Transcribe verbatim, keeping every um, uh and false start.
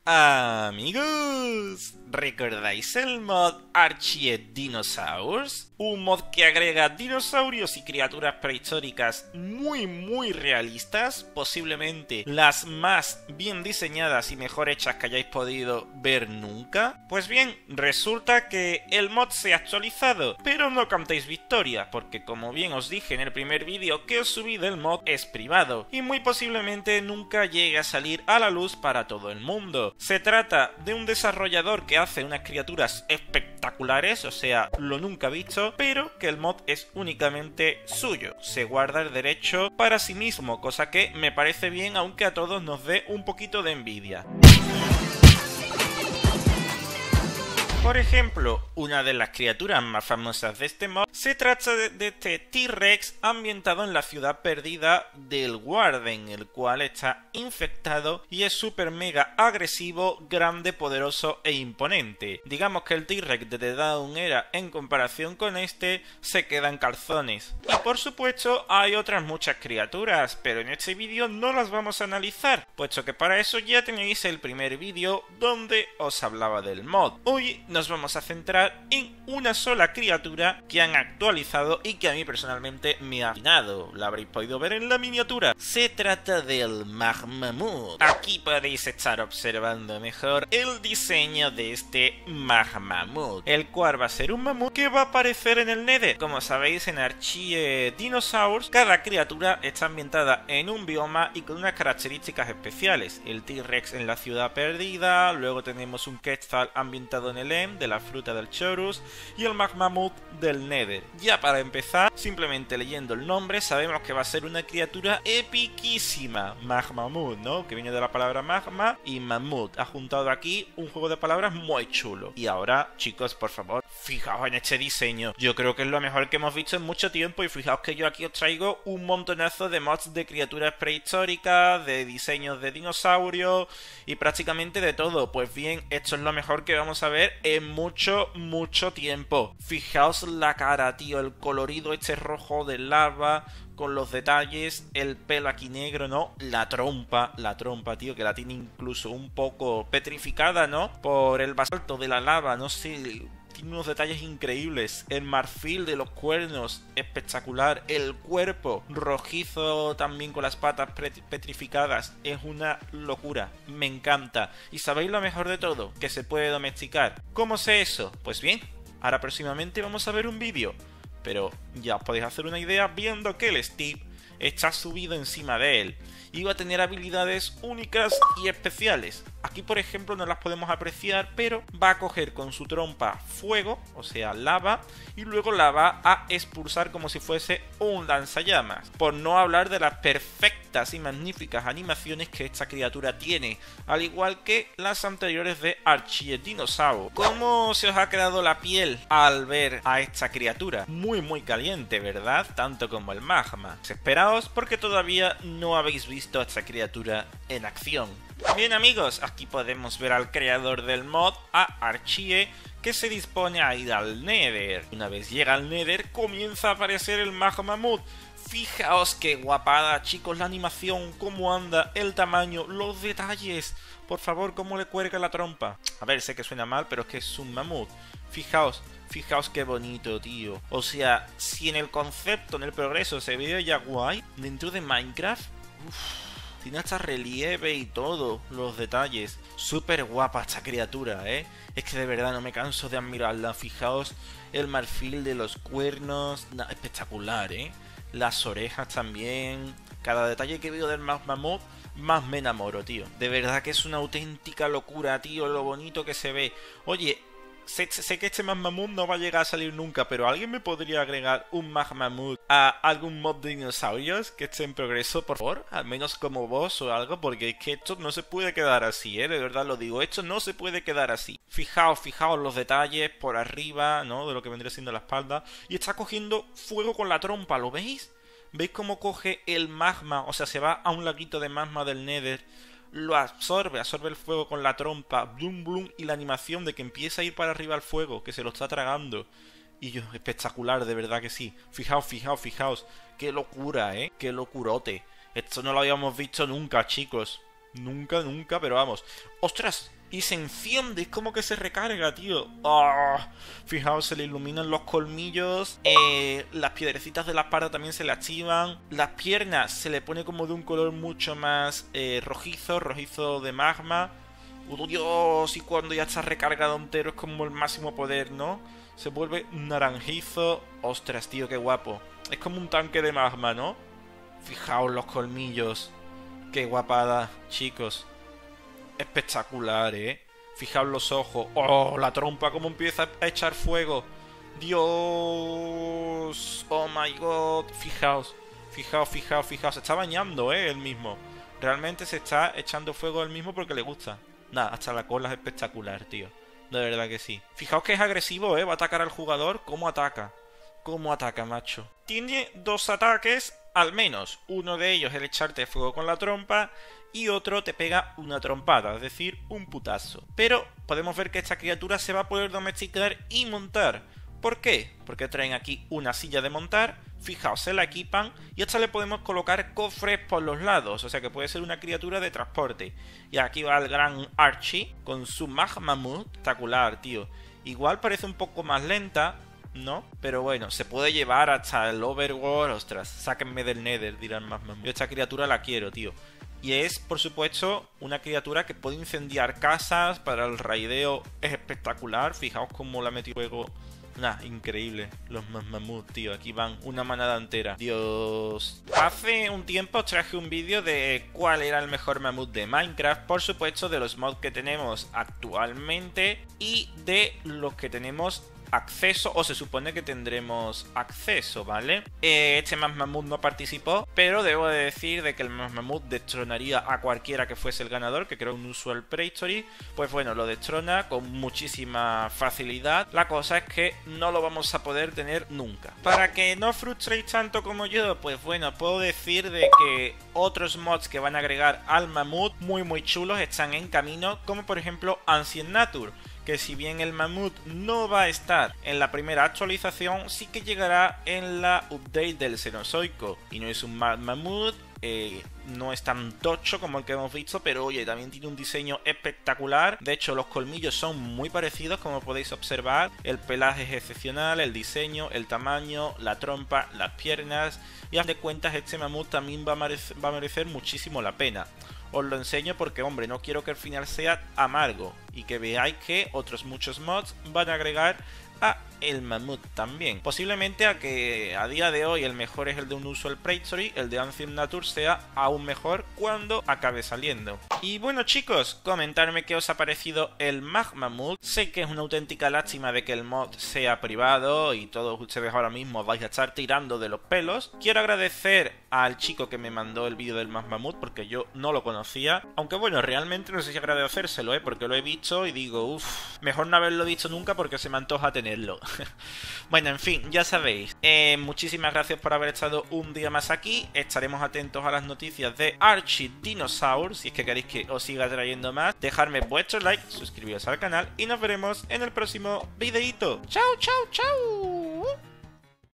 Amigos, ¿recordáis el mod Archie Dinosaurs? Un mod que agrega dinosaurios y criaturas prehistóricas muy muy realistas, posiblemente las más bien diseñadas y mejor hechas que hayáis podido ver nunca. Pues bien, resulta que el mod se ha actualizado, pero no cantéis victoria, porque como bien os dije en el primer vídeo que os subí del mod, es privado y muy posiblemente nunca llegue a salir a la luz para todo el mundo. Se trata de un desarrollador que hace unas criaturas espectaculares, o sea, lo nunca visto, pero que el mod es únicamente suyo. Se guarda el derecho para sí mismo, cosa que me parece bien, aunque a todos nos dé un poquito de envidia. Por ejemplo, una de las criaturas más famosas de este mod se trata de, de este T-Rex ambientado en la ciudad perdida del Warden, el cual está infectado y es súper mega agresivo, grande, poderoso e imponente. Digamos que el T-Rex de The Dawn Era en comparación con este se queda en calzones. Y por supuesto hay otras muchas criaturas, pero en este vídeo no las vamos a analizar, puesto que para eso ya tenéis el primer vídeo donde os hablaba del mod. Hoy nos vamos a centrar en una sola criatura que han actualizado y que a mí personalmente me ha fascinado. La habréis podido ver en la miniatura. Se trata del Magmamut. Aquí podéis estar observando mejor el diseño de este Magmamut, el cual va a ser un mamut que va a aparecer en el Nether. Como sabéis, en Archie Dinosaurs cada criatura está ambientada en un bioma y con unas características especiales. El T-Rex en la ciudad perdida, luego tenemos un Quetzal ambientado en el End de la fruta del Chorus y el Magmamut del Nether. Ya para empezar, simplemente leyendo el nombre sabemos que va a ser una criatura epiquísima. Magmamut, ¿no? Que viene de la palabra magma y mamut. Ha juntado aquí un juego de palabras muy chulo. Y ahora, chicos, por favor, fijaos en este diseño. Yo creo que es lo mejor que hemos visto en mucho tiempo y fijaos que yo aquí os traigo un montonazo de mods de criaturas prehistóricas, de diseños de dinosaurios y prácticamente de todo. Pues bien, esto es lo mejor que vamos a ver en mucho, mucho tiempo. Fijaos la cara, tío, el colorido este rojo de lava con los detalles, el pelo aquí negro, ¿no? La trompa, la trompa, tío, que la tiene incluso un poco petrificada, ¿no? Por el basalto de la lava, no sé, tiene unos detalles increíbles. El marfil de los cuernos, espectacular. El cuerpo rojizo también con las patas petrificadas. Es una locura. Me encanta. ¿Y sabéis lo mejor de todo? Que se puede domesticar. ¿Cómo sé eso? Pues bien, ahora próximamente vamos a ver un vídeo. Pero ya os podéis hacer una idea viendo que el Steve está subido encima de él. Y va a tener habilidades únicas y especiales. Aquí, por ejemplo, no las podemos apreciar, pero va a coger con su trompa fuego, o sea, lava, y luego la va a expulsar como si fuese un lanzallamas. Por no hablar de las perfectas y magníficas animaciones que esta criatura tiene, al igual que las anteriores de Archie Dinosaur. ¿Cómo se os ha quedado la piel al ver a esta criatura? Muy muy caliente, ¿verdad? Tanto como el magma. Esperaos porque todavía no habéis visto a esta criatura en acción. Bien amigos, aquí podemos ver al creador del mod, a Archie, que se dispone a ir al Nether. Una vez llega al Nether, comienza a aparecer el Magmamut. Fijaos qué guapada, chicos, la animación, cómo anda, el tamaño, los detalles. Por favor, cómo le cuelga la trompa. A ver, sé que suena mal, pero es que es un mamut. Fijaos, fijaos qué bonito, tío. O sea, si en el concepto, en el progreso, se ve ya guay, dentro de Minecraft, uff. Tiene hasta relieve y todo, los detalles. Súper guapa esta criatura, ¿eh? Es que de verdad no me canso de admirarla. Fijaos el marfil de los cuernos. Nah, espectacular, ¿eh? Las orejas también. Cada detalle que veo del Magmamut, más me enamoro, tío. De verdad que es una auténtica locura, tío, lo bonito que se ve. Oye, Sé, sé que este Magmamut no va a llegar a salir nunca, pero ¿alguien me podría agregar un Magmamut a algún mod de dinosaurios que esté en progreso, por favor? Al menos como vos o algo, porque es que esto no se puede quedar así, ¿eh? De verdad lo digo, esto no se puede quedar así. Fijaos, fijaos los detalles por arriba, ¿no? De lo que vendría siendo la espalda. Y está cogiendo fuego con la trompa, ¿lo veis? ¿Veis cómo coge el magma? O sea, se va a un laguito de magma del Nether. Lo absorbe, absorbe el fuego con la trompa, blum blum, y la animación de que empieza a ir para arriba el fuego, que se lo está tragando. Y yo, espectacular, de verdad que sí. Fijaos, fijaos, fijaos, qué locura, ¿eh? Qué locurote. Esto no lo habíamos visto nunca, chicos. Nunca, nunca, pero vamos. ¡Ostras! Y se enciende, es como que se recarga, tío. ¡Oh! Fijaos, se le iluminan los colmillos. Eh, las piedrecitas de la espalda también se le activan. Las piernas se le pone como de un color mucho más eh, rojizo, rojizo de magma. ¡Oh, Dios! Y cuando ya está recargado entero es como el máximo poder, ¿no? Se vuelve naranjizo. ¡Ostras, tío, qué guapo! Es como un tanque de magma, ¿no? Fijaos los colmillos. ¡Qué guapada, chicos! Espectacular, ¿eh? Fijaos los ojos. ¡Oh! La trompa cómo empieza a echar fuego. ¡Dios! ¡Oh, my God! Fijaos. Fijaos, fijaos, fijaos. Se está bañando, ¿eh? Él mismo. Realmente se está echando fuego él mismo porque le gusta. Nada, hasta la cola es espectacular, tío. De verdad que sí. Fijaos que es agresivo, ¿eh? Va a atacar al jugador. ¿Cómo ataca? ¿Cómo ataca, macho? Tiene dos ataques, al menos. Uno de ellos es el echarte fuego con la trompa y otro te pega una trompada, es decir, un putazo. Pero podemos ver que esta criatura se va a poder domesticar y montar. ¿Por qué? Porque traen aquí una silla de montar, fijaos, se la equipan y hasta le podemos colocar cofres por los lados, o sea que puede ser una criatura de transporte. Y aquí va el gran Archie con su Magmamut, espectacular, tío. Igual parece un poco más lenta, ¿no? Pero bueno, se puede llevar hasta el Overworld. Ostras, sáquenme del Nether, dirán Magmamut. Yo esta criatura la quiero, tío. Y es, por supuesto, una criatura que puede incendiar casas. Para el raideo es espectacular. Fijaos cómo la metió fuego. Nah, increíble. Los Magmamut, tío. Aquí van una manada entera. Dios. Hace un tiempo os traje un vídeo de cuál era el mejor mamut de Minecraft. Por supuesto, de los mods que tenemos actualmente y de los que tenemos acceso, o se supone que tendremos acceso, ¿vale? Eh, este Magmamut no participó, pero debo de decir de que el Magmamut destronaría a cualquiera que fuese el ganador, que creo un Usual Prehistory. Pues bueno, lo destrona con muchísima facilidad. La cosa es que no lo vamos a poder tener nunca. Para que no frustréis tanto como yo, pues bueno, puedo decir de que otros mods que van a agregar al mamut muy muy chulos están en camino, como por ejemplo Ancient Nature, que si bien el mamut no va a estar en la primera actualización, sí que llegará en la update del Cenozoico. Y no es un mamut, eh, no es tan tocho como el que hemos visto, pero oye, también tiene un diseño espectacular. De hecho, los colmillos son muy parecidos, como podéis observar. El pelaje es excepcional, el diseño, el tamaño, la trompa, las piernas. Y a fin de cuentas, este mamut también va a merecer, va a merecer muchísimo la pena. Os lo enseño porque, hombre, no quiero que el final sea amargo y que veáis que otros muchos mods van a agregar a el mamut también. Posiblemente a que a día de hoy el mejor es el de un Usual Prehistory, el de Ancient Nature sea aún mejor cuando acabe saliendo. Y bueno, chicos, comentarme qué os ha parecido el Magmamut. Sé que es una auténtica lástima de que el mod sea privado y todos ustedes ahora mismo vais a estar tirando de los pelos. Quiero agradecer al chico que me mandó el vídeo del Magmamut porque yo no lo conocía, aunque bueno, realmente no sé si agradecérselo, ¿eh? Porque lo he visto y digo, uff, mejor no haberlo visto nunca porque se me antoja tenerlo. Bueno, en fin, ya sabéis. Eh, muchísimas gracias por haber estado un día más aquí. Estaremos atentos a las noticias de Archie Dinosaur. Si es que queréis que os siga trayendo más, dejadme vuestro like, suscribiros al canal y nos veremos en el próximo videíto. ¡Chao, chao, chao!